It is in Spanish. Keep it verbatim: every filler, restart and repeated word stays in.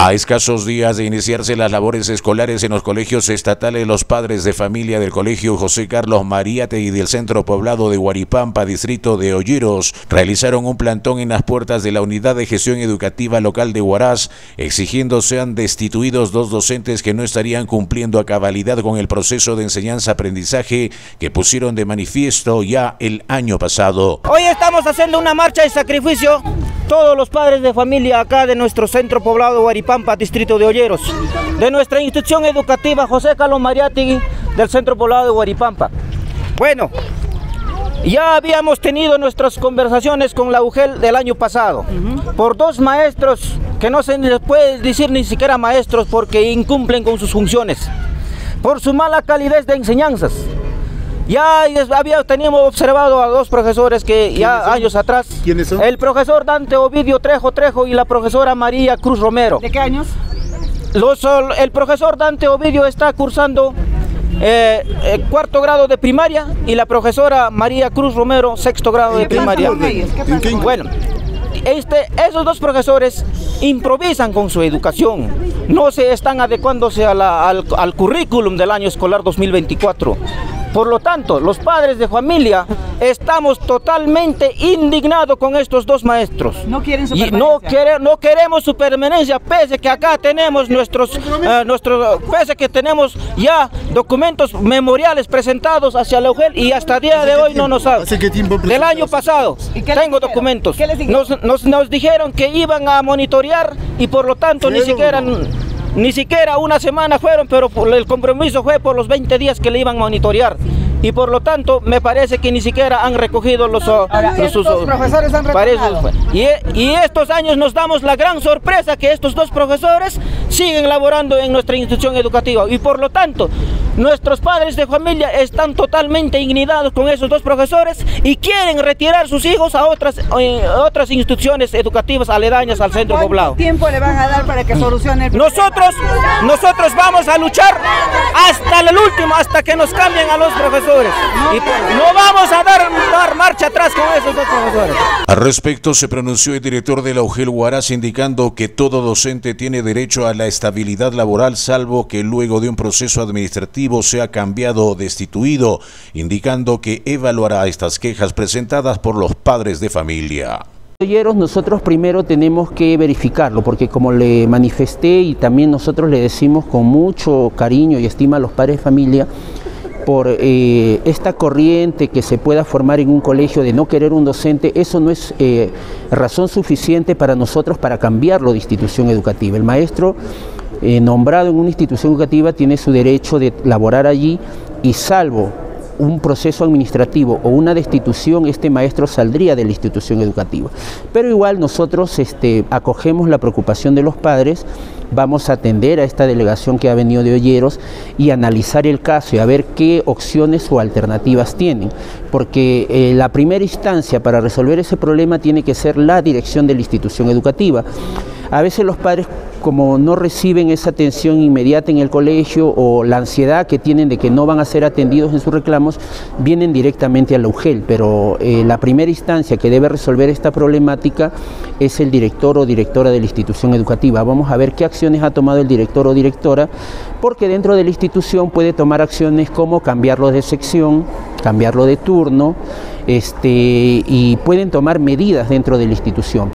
A escasos días de iniciarse las labores escolares en los colegios estatales, los padres de familia del Colegio José Carlos Mariátegui del centro poblado de Huaripampa, distrito de Olleros, realizaron un plantón en las puertas de la Unidad de Gestión Educativa Local de Huaraz, exigiendo sean destituidos dos docentes que no estarían cumpliendo a cabalidad con el proceso de enseñanza-aprendizaje que pusieron de manifiesto ya el año pasado. Hoy estamos haciendo una marcha de sacrificio, todos los padres de familia acá de nuestro centro poblado de Huaripampa, distrito de Olleros, de nuestra institución educativa José Carlos Mariátegui del centro poblado de Huaripampa. Bueno, ya habíamos tenido nuestras conversaciones con la U G E L del año pasado, uh-huh. por dos maestros que no se les puede decir ni siquiera maestros porque incumplen con sus funciones, por su mala calidad de enseñanzas. Ya había, teníamos observado a dos profesores que ya años atrás. ¿Quiénes son? El profesor Dante Ovidio Trejo Trejo y la profesora María Cruz Romero. ¿De qué años? Los, el profesor Dante Ovidio está cursando eh, eh, cuarto grado de primaria y la profesora María Cruz Romero sexto grado de primaria. ¿Qué pasó? Bueno, este, esos dos profesores improvisan con su educación, no se están adecuándose a la, al, al currículum del año escolar dos mil veinticuatro. Por lo tanto, los padres de familia estamos totalmente indignados con estos dos maestros. No quieren su y permanencia. no, quere, no queremos su permanencia, pese que acá tenemos nuestros, uh, nuestros, pese que tenemos ya documentos memoriales presentados hacia la U G E L y hasta el día de hoy no nos ha. ¿Hace qué tiempo? Del año pasado, tengo documentos. ¿Qué les dijeron? Nos, nos, nos dijeron que iban a monitorear y por lo tanto ni siquiera... Ni siquiera una semana fueron, pero el compromiso fue por los veinte días que le iban a monitorear. Y por lo tanto, me parece que ni siquiera han recogido los... Ahora, los estos sus, profesores han retornado. Y, y estos años nos damos la gran sorpresa que estos dos profesores siguen laborando en nuestra institución educativa. Y por lo tanto, nuestros padres de familia están totalmente indignados con esos dos profesores y quieren retirar sus hijos a otras, eh, otras instituciones educativas aledañas al centro poblado. ¿Cuánto tiempo le van a dar para que solucione el problema? Nosotros, nosotros vamos a luchar hasta el último, hasta que nos cambien a los profesores. Y no vamos a dar, dar marcha atrás con esos dos profesores. Al respecto se pronunció el director de la U G E L Huaraz indicando que todo docente tiene derecho a la estabilidad laboral salvo que luego de un proceso administrativo sea cambiado o destituido, indicando que evaluará estas quejas presentadas por los padres de familia. Nosotros primero tenemos que verificarlo, porque como le manifesté y también nosotros le decimos con mucho cariño y estima a los padres de familia, por eh, esta corriente que se pueda formar en un colegio de no querer un docente, eso no es eh, razón suficiente para nosotros para cambiarlo de institución educativa. El maestro eh, nombrado en una institución educativa tiene su derecho de laborar allí y salvo un proceso administrativo o una destitución, este maestro saldría de la institución educativa. Pero igual nosotros este, acogemos la preocupación de los padres, vamos a atender a esta delegación que ha venido de Olleros y analizar el caso y a ver qué opciones o alternativas tienen, porque eh, la primera instancia para resolver ese problema tiene que ser la dirección de la institución educativa. A veces los padres, como no reciben esa atención inmediata en el colegio o la ansiedad que tienen de que no van a ser atendidos en sus reclamos, vienen directamente a la U G E L, pero eh, la primera instancia que debe resolver esta problemática es el director o directora de la institución educativa. Vamos a ver qué acciones ha tomado el director o directora, porque dentro de la institución puede tomar acciones como cambiarlo de sección, cambiarlo de turno, este, y pueden tomar medidas dentro de la institución.